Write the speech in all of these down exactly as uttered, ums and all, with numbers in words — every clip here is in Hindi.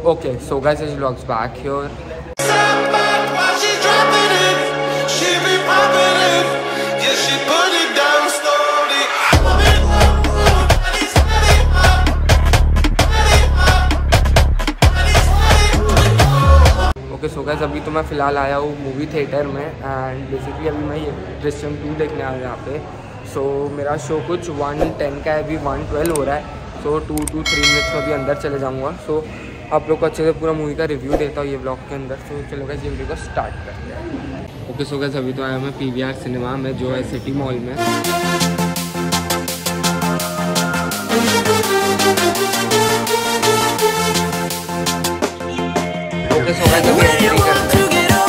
Okay, so guys, this vlog's back here. Okay so guys, अभी तो मैं फ़िलहाल आया हूँ मूवी थिएटर में एंड बेसिकली अभी मैं ये दृश्यम टू देखने आया यहाँ पे। सो so, मेरा शो कुछ वन टेन का है, अभी वन ट्वेल्व हो रहा है। So two two three minutes में भी अंदर चले जाऊँगा। सो so, आप लोग को अच्छे से पूरा मूवी का रिव्यू देता हूँ ये ब्लॉग के अंदर। सो so, चलो गाइस ये वीडियो को स्टार्ट करते हैं। ओके सो गाइस, अभी तो आया मैं पी वी आर सिनेमा में जो है सिटी मॉल में। ओके सो गाइस, अभी एंट्री करते हैं।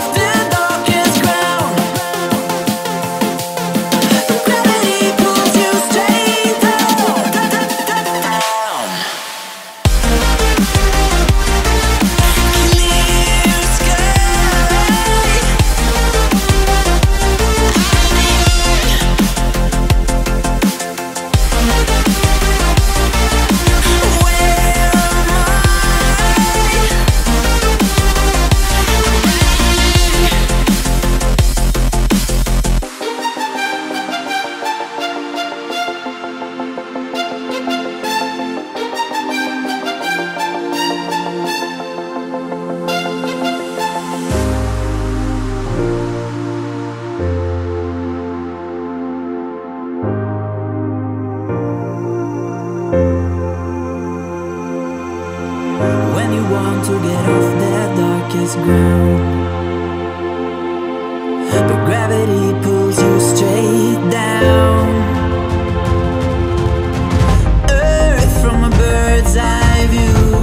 When you want to get off that darkest ground, but gravity pulls you straight down. Earth from a bird's eye view.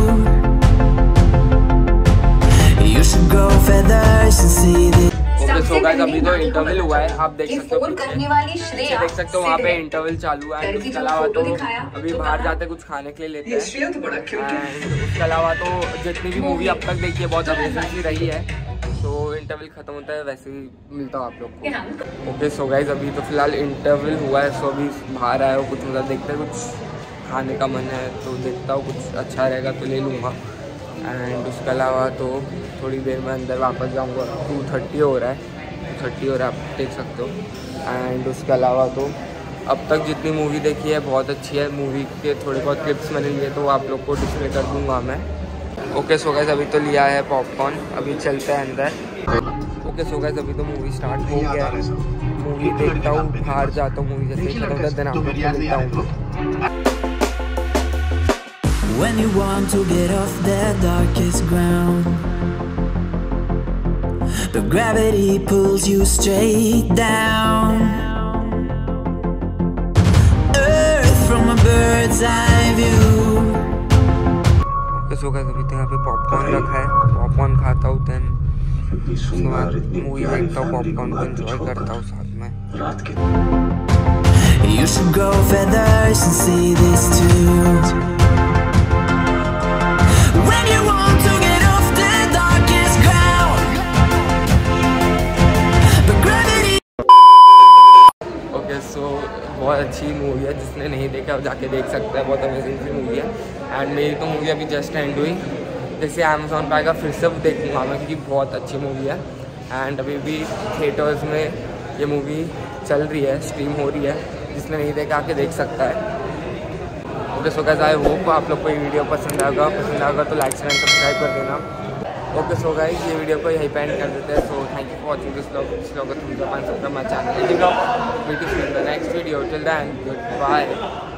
You should grow feathers and see this. Okay so guys, अभी तो इंटरवल हुआ है, आप देख सकते हो करने वाली श्रेया देख सकते हो वहाँ पे इंटरवल चालू है। एंड उसके अलावा तो अभी बाहर जाते कुछ खाने के लिए लेते हैं। एंड उसके अलावा तो जितनी भी मूवी अब तक देखी है बहुत अमेजिंग रही है। तो इंटरवल खत्म होता है वैसे ही मिलता हूँ आप लोग को। ओके सो गाइस, अभी तो फिलहाल इंटरवल हुआ है। सो अभी बाहर आया हो, कुछ मतलब देखते हैं, कुछ खाने का मन है तो देखता हूँ, कुछ अच्छा रहेगा तो ले लूँगा। एंड उसके अलावा तो थोड़ी देर में अंदर वापस जाऊंगा। टू थर्टी हो रहा है, टू थर्टी हो रहा है, आप देख सकते हो। एंड उसके अलावा तो अब तक जितनी मूवी देखी है बहुत अच्छी है। मूवी के थोड़े बहुत क्लिप्स मैंने लिए तो आप लोग को डिस्प्ले कर दूंगा मैं। ओके सो गाइस, अभी तो लिया है पॉपकॉर्न, अभी चलते हैं अंदर। ओके सो गाइस, अभी तो मूवी स्टार्ट हो गया है। मूवी देखता हूँ, बाहर जाता हूँ, मूवी जैसे खत्म होता है देन आप लोग को मिलता हूँ। When you want to get off that darkest ground, but gravity pulls you straight down. Earth from a bird's eye view. Okay, so guys, अभी तो यहाँ पे पॉपकॉर्न रखा है, पॉपकॉर्न खाता हूँ देन उसके बाद मूवी देखता हूँ, पॉपकॉर्न को एंजॉय करता हूँ साथ में। You should grow feathers and see this too. When you want to get off the darkest ground, but gravity. Okay so बहुत अच्छी मूवी है, जिसने नहीं देखा अब जाके देख सकता है, बहुत अमेजिंग सी मूवी है। एंड मेरी तो मूवी अभी जस्ट एंड हुई, जैसे अमेजोन पे आएगा फिर से देखूँगा मैं क्योंकि बहुत अच्छी मूवी है। एंड अभी भी थिएटर्स में ये मूवी चल रही है, स्ट्रीम हो रही है, जिसने नहीं देखा आके देख सकता है। Okay so guys, I hope आप लोग को ये वीडियो पसंद आएगा, पसंद आएगा तो लाइक एंड सब्सक्राइब कर देना। ओके सो गाइस, ये वीडियो को यहीं पे एंड कर देते हैं। So thank you for watching this vlog. This vlog को तुम जब subscribe my channel. Next video till then good bye.